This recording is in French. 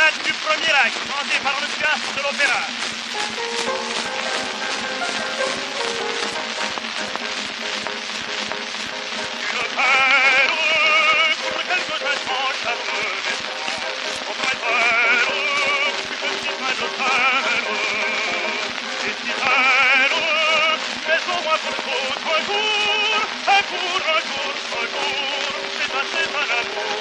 scène du premier acte, chanté par le cast de l'opéra. Une belle pour quelques instants charmeux, au belle, plus petit pas de belle, et si belle, mais au moins pour tout un jour, c'est assez un amour.